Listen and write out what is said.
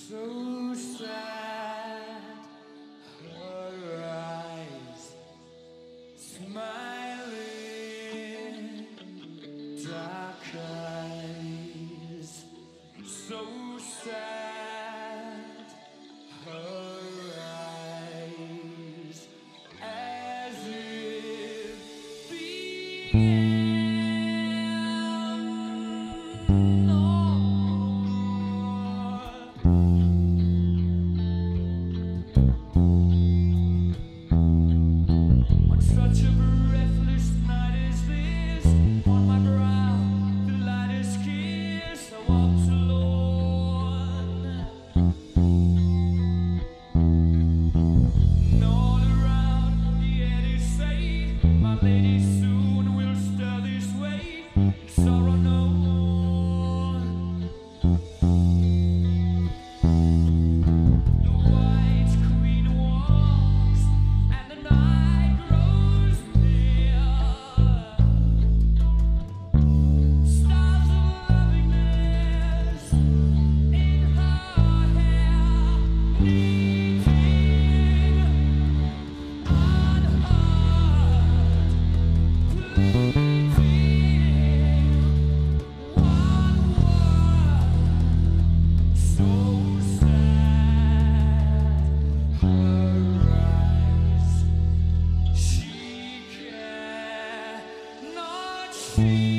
So sad, her eyes smiling, dark eyes. So sad, her eyes, as if the end. On such a breathless night as this, on my brow the lightest kiss, I walked alone. And all around the air they say, my lady soon will stir this way, sorrow known. The white queen walks, and the night grows near. Stars of loveliness in her hair, meeting unheard, pleading one word. So sad, her eyes, she cannot see.